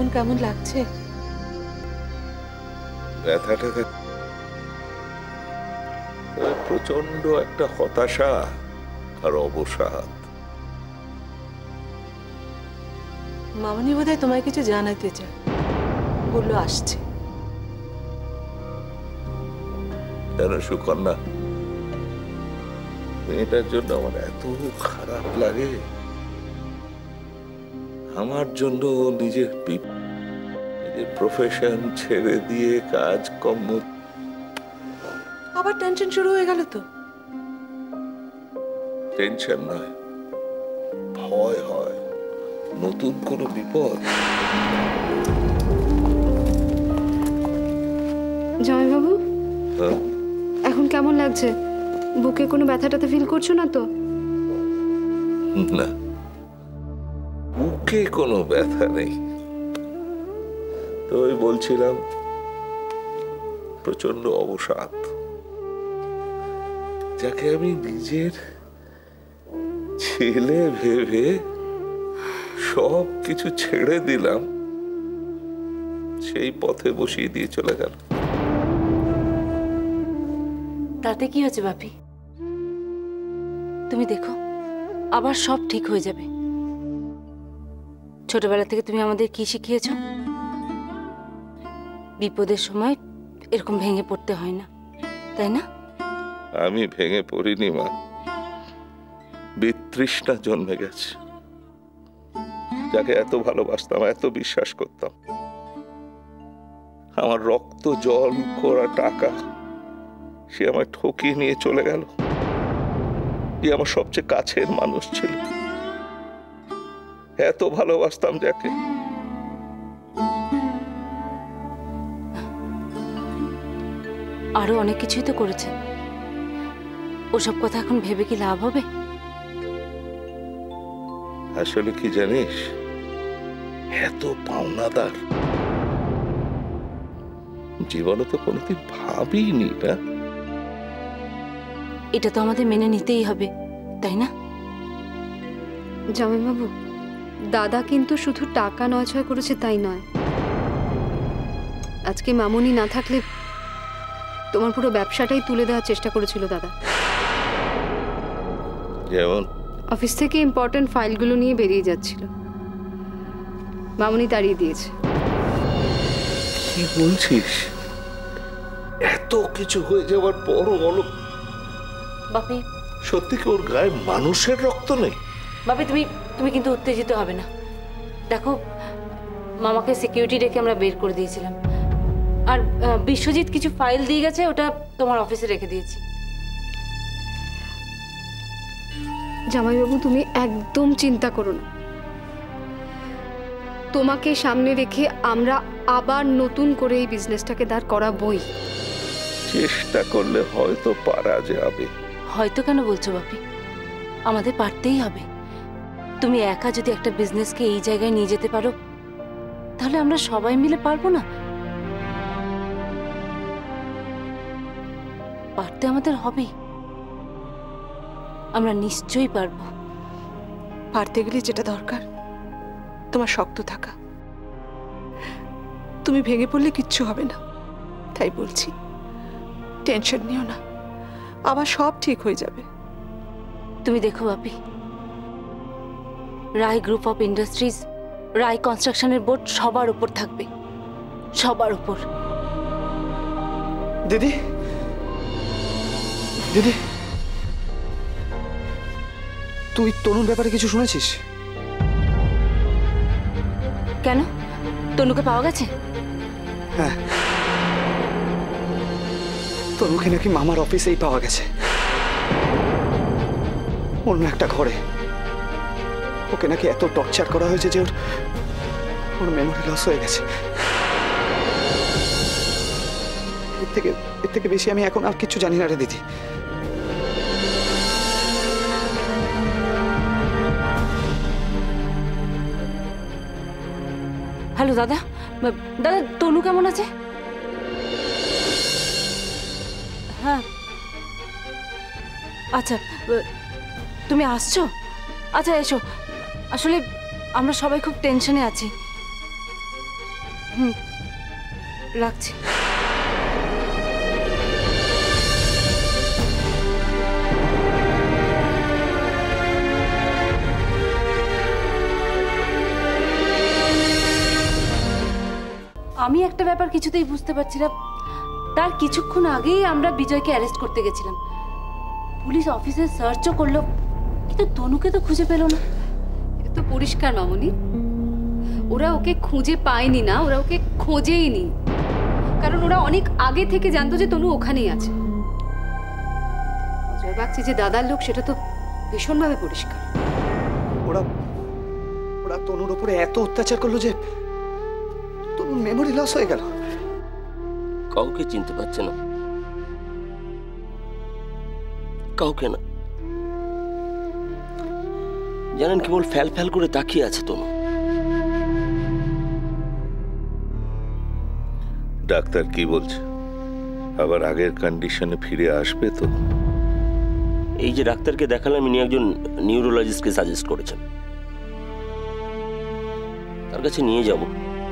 এখন কেমন লাগছে? ব্যথাটা প্রচন্ড একটা হতাশা আর অবসাদ। মামনি বোধহয় তোমায় কিছু জানাতে চায়, বললো আসছে। জানো সুকন্যা, মেয়েটার জন্য আমার এত খারাপ লাগে। আমার জন্য নিজের প্রফেশন ছেড়ে দিয়ে কাজকর্ম। আবার টেনশন শুরু হয়ে গেল তো? টেনশন নয়, ভয় হয় নতুন কোনো বিপদ। জামাইবাবু, এখন কেমন লাগছে? বুকে কোনো ব্যথাটাতে ফিল করছো না তো? না, বুকে কোনো ব্যথা নেই। তো ওই বলছিলাম, প্রচন্ড অবসাদ। যাকে আমি নিজের ছেলে ভেবে সব কিছু ছেড়ে দিলাম, সেই পথে বসিয়ে দিয়ে চলে গেল। তাতে কি হয়েছে বাপি? তুমি দেখো, আবার সব ঠিক হয়ে যাবে। ছোটবেলা থেকে তুমি আমাদের কি শিখিয়েছো? বিপদের সময় এরকম ভেঙে পড়তে হয় না, তাই না? আমি ভেঙে পড়িনি মা, বিতৃষ্ণা জন্মে গেছে। যাকে এত ভালোবাসতাম, এত বিশ্বাস করতাম, আমার রক্ত জল করা টাকা, সে আমায় ঠকিয়ে নিয়ে চলে গেল। যে আমার সবচেয়ে কাছের মানুষ ছিল, এত ভালোবাসতাম যাকে। আরো অনেক কিছুই তো করেছে। ওসব কথা এখন ভেবে কি লাভ হবে? আসলে কি জানিস, এত পাওনাদার জীবনে তো কোনোদিন ভাবিনি না। এটা তো আমাদের মেনে নিতেই হবে, তাই না? জামাইবাবু, দাদা কিন্তু শুধু টাকা নয় করেছে তাই নয়। আজকে মামনি না থাকলে তোমার পুরো ব্যবসাটাই তুলে দেওয়ার চেষ্টা করেছিল দাদা। যেমন অফিস থেকে ইম্পর্টেন্ট ফাইলগুলো নিয়ে বেরিয়ে যাচ্ছিল, মামনি তাড়িয়ে দিয়েছে। কি বলছিস? এত কিছু হয়ে যাওয়ার পরও বলো বাপি, সত্যি কি ওর গায়ে মানুষের রক্ত নেই? বাপি তুমি কিন্তু উত্তেজিত হবে না। দেখো, মামাকে সিকিউরিটি রেখে আমরা বের করে দিয়েছিলাম, আর বিশ্বজিৎ কিছু ফাইল দিয়ে গেছে, ওটা তোমার অফিসে রেখে দিয়েছি। জামাইবাবু, তুমি একদম চিন্তা করো না। তোমাকে সামনে রেখে আমরা আবার নতুন করে এই বিজনেসটাকে দাঁড় করাবই। চেষ্টা করলে হয়তো পারা যাবে। হয়তো কেন বলছো বাপি? আমাদের পারতেই হবে। তুমি একা যদি একটা বিজনেসকে এই জায়গায় নিয়ে যেতে পারো, তাহলে আমরা সবাই মিলে পারবো না? পারতে আমাদের হবে, আমরা নিশ্চয়ই পারবো। পারতে গেলে যেটা দরকার তোমার শক্ত থাকা। তুমি ভেঙে পড়লে কিচ্ছু হবে না, তাই বলছি টেনশন নিও না, আবার সব ঠিক হয়ে যাবে। তুমি দেখো Bapi, Roy group of industries, Roy কনস্ট্রাকশনের বোর্ড সবার উপর থাকবে, সবার উপর। দিদি, দিদি, তুই তনুর ব্যাপারে কিছু শুনেছিস? কেন, তনুকে পাওয়া গেছে? হ্যাঁ, তনুকে নাকি মামার অফিসেই পাওয়া গেছে, অন্য একটা ঘরে। ওকে নাকি এত টর্চার করা হয়েছে যে ওর মেমোরি লস হয়ে গেছে। এর থেকে বেশি আমি এখন আর কিছু জানি না রে দিদি। হ্যালো দাদা, দাদা তনু কেমন আছে? হ্যাঁ, আচ্ছা তুমি আসছো? আচ্ছা এসো, আসলে আমরা সবাই খুব টেনশনে আছি। রাখছি। আমি একটা ব্যাপার কিছুতেই বুঝতে পারছি না, তার কিছুক্ষণ আগেই আমরা বিজয়কে অ্যারেস্ট করতে গেছিলাম, পুলিশ অফিসে সার্চও করলো, কিন্তু তনুকে তো খুঁজে পেল না। এটা তো পরিষ্কার মামনি, ওরা ওকে খুঁজে পায়নি না, ওরা ওকে খোঁজেইনি, কারণ ওরা অনেক আগে থেকে জানতো যে তনু ওখানেই আছে। অজয় বাগচি যে দাদার লোক সেটা তো ভীষণভাবে পরিষ্কার। ওরা ওরা তনুর উপরে এত অত্যাচার করলো যে তনুর মেমোরি লস হয়ে গেল। কাউকে চিনতে পারছে না, কাউকে না। জানেন, কেবল ফ্যাল ফ্যাল করে তাকিয়ে আছে তনু। ডাক্তার কি বলছে? আবার আগের কন্ডিশনে ফিরে আসবে তো? এই যে ডাক্তারকে দেখালাম, ইনি একজন নিউরোলজিস্টকে সাজেস্ট করেছেন, তার কাছে নিয়ে যাব।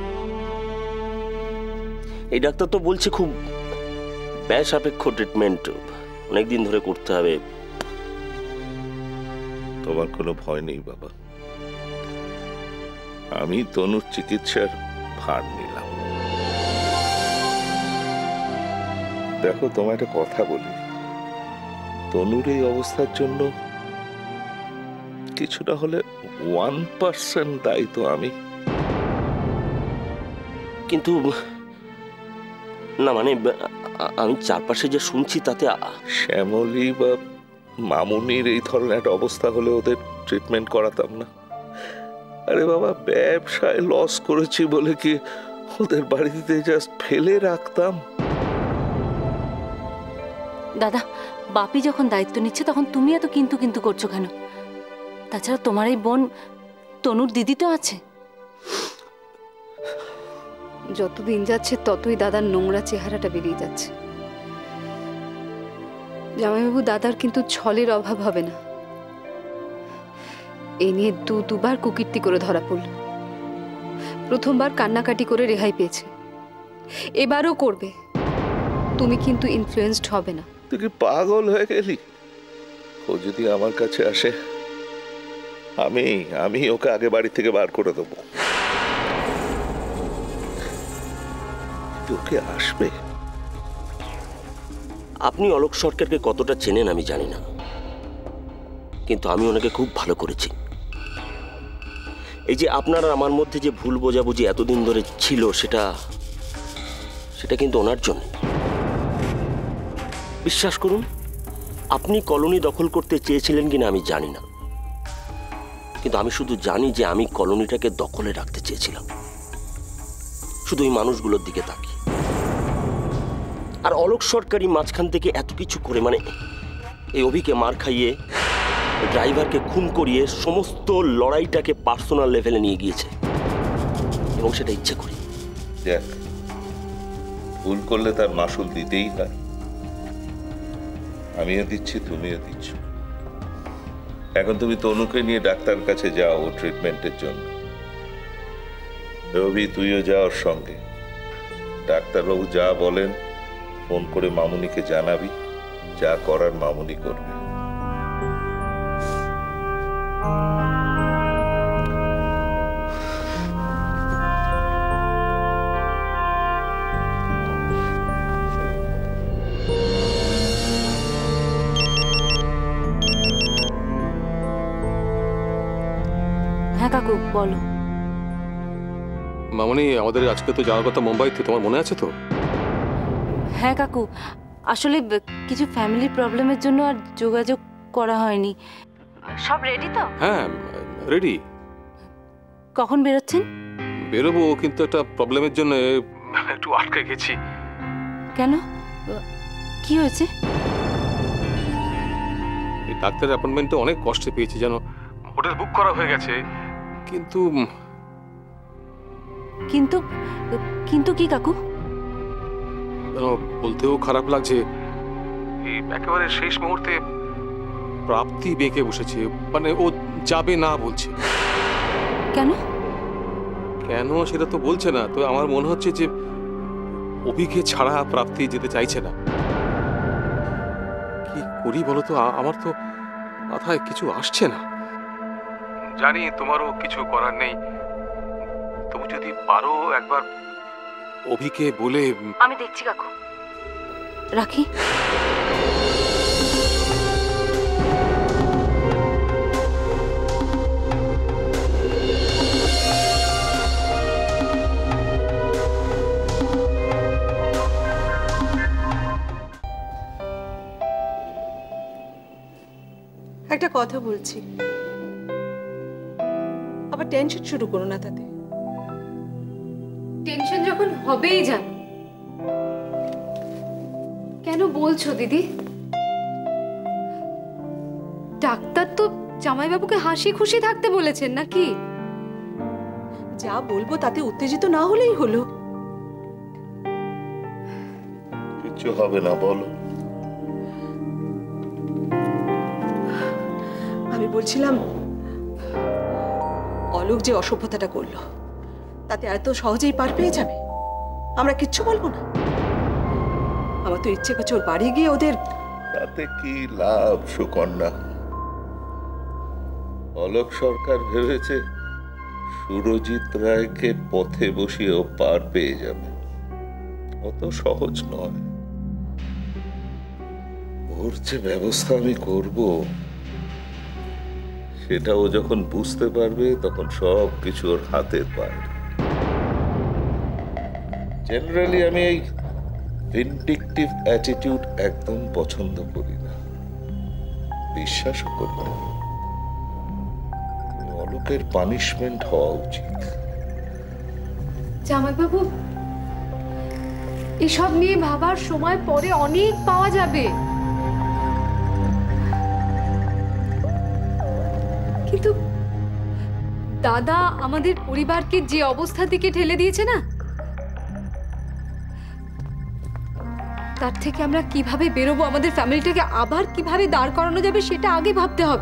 এই ডাক্তার তো বলছে খুব ব্যয় সাপেক্ষ ট্রিটমেন্ট, অনেকদিন ধরে করতে হবে। তোমার কোনো ভয় নেই বাবা, আমি তনুর চিকিৎসার ভার নিলাম। দেখো, তোমার একটা কথা বলি, তনুর এই অবস্থার জন্য কিছুটা হলে 1% দায়ী তো আমি। কিন্তু না, মানে আমি চারপাশে যে শুনছি তাতে শ্যামলী বা মামুনির এই ধরনের একটা অবস্থা হলে ওদের ট্রিটমেন্ট করাতাম না? আরে বাবা, ব্যবসায় লস করেছি বলে কি ওদের বাড়িতে জাস্ট ফেলে রাখতাম? দাদা, বাপি যখন দায়িত্ব নিচ্ছে তখন তুমি এত কিন্তু কিন্তু করছো কেন? তাছাড়া তোমার এই বোন তনুর দিদি তো আছে। যত দিন যাচ্ছে ততই দাদার নোংরা চেহারাটা বেরিয়ে যাচ্ছে। জামাইবাবু, দাদার কিন্তু ছলের অভাব হবে না। এই নিয়ে দুবার কুকীর্তি করে ধরা পড়ল। প্রথমবার কান্নাকাটি করে রেহাই পেয়েছে, এবারও করবে। তুমি কিন্তু ইনফ্লুয়েন্সড হবে না। তুই কি পাগল হয়ে গেলি? ও যদি আমার কাছে আসে, আমি ওকে আগে বাড়ি থেকে বার করে দেবো। ওকে আসবে? আপনি অলোক সরকারকে কতটা চেনেন আমি জানি না, কিন্তু আমি ওনাকে খুব ভালো করেছি। এই যে আপনার আর আমার মধ্যে যে ভুল বোঝাবুঝি এতদিন ধরে ছিল, সেটা কিন্তু ওনার জন্য। বিশ্বাস করুন, আপনি কলোনি দখল করতে চেয়েছিলেন কিনা আমি জানি না, কিন্তু আমি শুধু জানি যে আমি কলোনিটাকে দখলে রাখতে চেয়েছিলাম, শুধু এই মানুষগুলোর দিকে তাকিয়ে। আর অলোক সরকারই মাঝখান থেকে এত কিছু করে, মানে এই অভিকে মার খাইয়ে, ড্রাইভারকে খুন করিয়ে সমস্ত লড়াইটাকে পার্সোনাল লেভেলে নিয়ে গিয়েছে, এবং সেটা ইচ্ছে করে। দেখ, ভুল করলে তার মাসুল দিতেই হয়। আমিও দিচ্ছি, তুমিও দিচ্ছ। এখন তুমি তনুকে নিয়ে ডাক্তার কাছে যাও ট্রিটমেন্টের জন্য। রবি, তুইও যা ওর সঙ্গে। ডাক্তারবাবু যা বলেন ফোন করে মামুনিকে জানাবি, যা করার মামুনি করবে। হ্যাঁ কাকু, বলো। মামনি, আমাদের আজকে তো যাওয়ার কথা মুম্বাইতে, তোমার মনে আছে তো? হ্যাঁ কাকু, আসলে কিছু ফ্যামিলি প্রবলেমের জন্য আর যোগাযোগ করা হয়নি। সব রেডি তো? হ্যাঁ, রেডি। কখন বেরোচ্ছেন? বেরোবো, কিন্তু একটা প্রবলেমের জন্য একটু আটকে গেছি। কেন, কি হয়েছে? এই ডাক্তারের অ্যাপয়েন্টমেন্টে অনেক কষ্টে পেয়েছি, জানো। হোটেল বুক করা হয়ে গেছে, কিন্তু কিন্তু কিন্তু কি কাকু? বলতেও খারাপ লাগছে, এই একেবারে শেষ মুহূর্তে প্রাপ্তি বেঁকে বসেছে, মানে ও যাবে না বলছে। কেন? কেন সেটা তো বলছে না, তো আমার মনে হচ্ছে যে অভিকে ছাড়া প্রাপ্তি যেতে চাইছে না। কি করি বলো তো, আমার তো মাথায় কিছু আসছে না। জানি তোমারও কিছু করার নেই, তবু যদি পারো একবার অভিকে বলে। আমি দেখছি কাকু, রাখি। একটা কথা বলছি, আবার টেনশন শুরু করো না তাতে। টেনশন যখন হবেই জান, কেন বলছো দিদি? ডাক্তার তো জামাইবাবুকে হাসি খুশি থাকতে বলেছেন নাকি? যা বলবো তাতে উত্তেজিত না হলেই হলো। কিছু হবে না, বলো। আমি বলছিলাম, অলোক যে অসভ্যতাটা করলো তাতে এত সহজেই পার পেয়ে যাবে, আমরা কিচ্ছু বলবো না। আমার তো ইচ্ছে করছে ওর বাড়ি গিয়ে ওদের। তাতে কি লাভ সুকন্যা? অলোক সরকার ভেবেছে সুরজিৎ রায়কে পথে বসিয়ে ও পার পেয়ে যাবে। অত সহজ নয়। ওর যে ব্যবস্থা আমি করব, সেটা ও যখন বুঝতে পারবে তখন সব কিছু ওর হাতের বাইরে। জেনারেলি আমি এই ভিন্ডিকটিভ অ্যাটিটিউড একদম পছন্দ করি না, বিশ্বাসও করি না। অলোকের পানিশমেন্ট হওয়া উচিত। জামাইবাবু, এসব নিয়ে ভাবার সময় পরে অনেক পাওয়া যাবে, কিন্তু দাদা আমাদের পরিবারকে যে অবস্থা থেকে ঠেলে দিয়েছে না, তার থেকে আমরা কিভাবে বেরোবো, আমাদের ফ্যামিলিটাকে আবার কিভাবে দাঁড় করানো যাবে সেটা আগে ভাবতে হবে।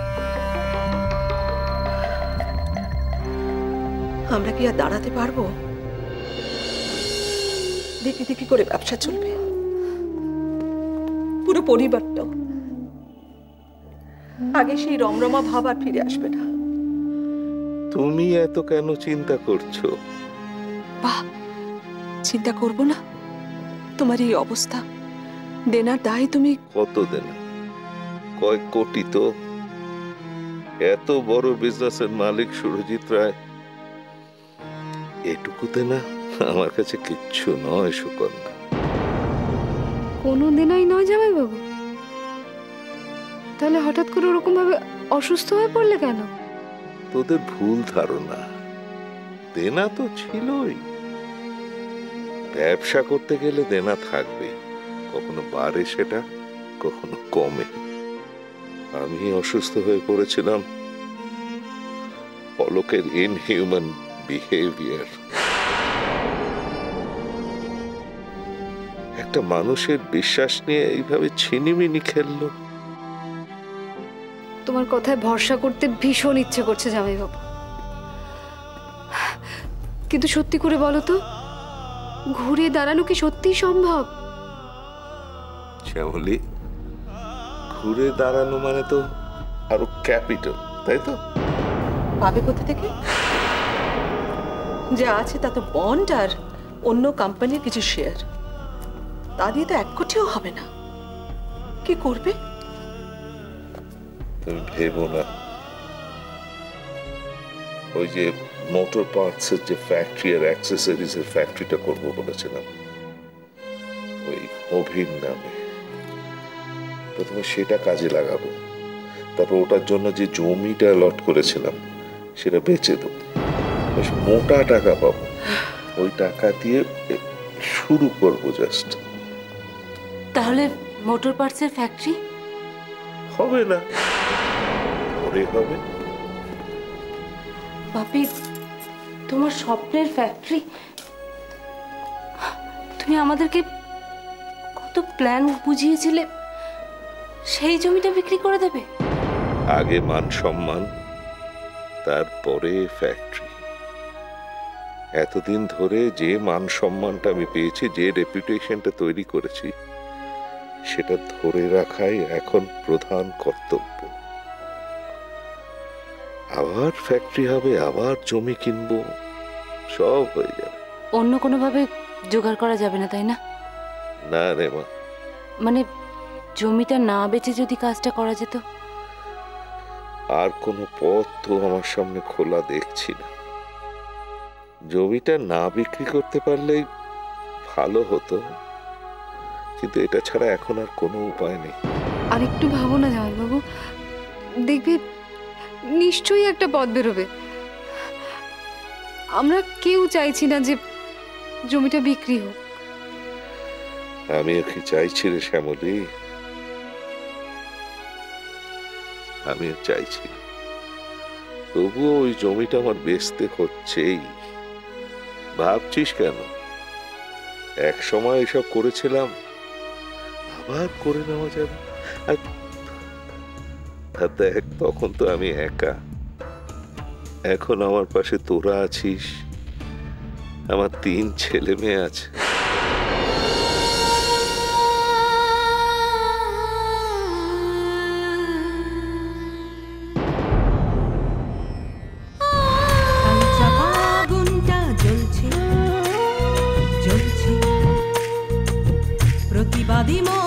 আমরা কি আর দাঁড়াতে পারবো? দেখি দেখি করে ব্যবসা চলবে, পুরো পরিবারটাও। আগে সেই রমরমা ভাব আর ফিরে আসবে না। তুমি এত কেন চিন্তা করছো? বাহ, চিন্তা করবো না? তোমার এই অবস্থা, দেনার দায় তুমি। কত দেনা? কয়েক কোটি তো। এত বড় বিজনেসের মালিক সুরজিৎ রায়, এটুকুতে না আমার কাছে কিচ্ছু নয় সুকন্যা। কোনো দিনই নয় জামাইবাবু? তাহলে হঠাৎ করে ওরকম ভাবে অসুস্থ হয়ে পড়লে কেন? তোদের ভুল ধারণা। দেনা তো ছিলই। ব্যবসা করতে গেলে দেনা থাকবেই, কখনো বাড়ে সেটা, কখনো কমে। আমি অসুস্থ হয়ে পড়েছিলাম অলোকের ইনহিউম্যান বিহেভিয়ার। একটা মানুষের বিশ্বাস নিয়ে এইভাবে ছিনিমিনি খেললো। তোমার কথায় ভরসা করতে ভীষণ ইচ্ছে করছে জামাইবাবু, কিন্তু সত্যি করে বলো তো, ঘুরে দাঁড়ানো কি সত্যি সম্ভব? শ্যামলী, ঘুরে দাঁড়ানো মানে তো আরো ক্যাপিটাল, তাই তো? পাবে কোথা থেকে? যা আছে তা তো বন্ড আর অন্য কোম্পানির কিছু শেয়ার। তা দিয়ে তো 1 কোটিও হবে না। কি করবে? তুমি ভেবো না। ওই যে মোটর পার্টস এর যে ফ্যাক্টরি আর অ্যাক্সেসরিজ এর ফ্যাক্টরিটা করবো বলেছিলাম, ওই অভির নামে। প্রথমে সেটা কাজে লাগাবো, তারপর ওটার জন্য যে জমিটা লট করেছিলাম সেটা বেচে দেবো, বেশ মোটা টাকা পাবো। ওই টাকা দিয়ে শুরু করবো জাস্ট। তাহলে মোটর পার্টসের ফ্যাক্টরি হবে না, পরে হবে। বাপি, তোমার স্বপ্নের ফ্যাক্টরি, তুমি আমাদেরকে কত প্ল্যান বুঝিয়েছিলে, সেই জমিটা বিক্রি করে দেবে? আগে মান সম্মান, তারপরে ফ্যাক্টরি। এতদিন ধরে যে মান সম্মানটা আমি পেয়েছি, যে রেপুটেশনটা তৈরি করেছি, সেটা ধরে রাখাই এখন প্রধান কর্তব্য। আবার ফ্যাক্টরি হবে, আবার জমি কিনবো, সব হয়ে যাবে। অন্য কোনোভাবে জোগাড় করা যাবে না, তাই না? না রে মা, মানে জমিটা না বেচে যদি কাজটা করা যেত। আর কোনো পথ তো আমার সামনে খোলা দেখছি না। জমিটা না বিক্রি করতে পারলেই ভালো হতো, কিন্তু এটা ছাড়া এখন আর কোনো উপায় নেই। আর একটু ভাবো না জামাইবাবু, দেখবে নিশ্চয়ই একটা পথ বেরোবে। আমরা কেউ চাইছি না যে জমিটা বিক্রি হোক। আমিও কি চাইছি রে শ্যামলী, আমিও চাইছি, তবুও ওই জমিটা আমার বেচতে হচ্ছেই। ভাবছিস কেন? এক সময় এসব করেছিলাম, আবার করে নেওয়া যাবে। আর দেখ, তখন তো আমি একা, এখন আমার পাশে তোরা আছিস, আমার 3 ছেলে মেয়ে আছে। প্রতিবাদী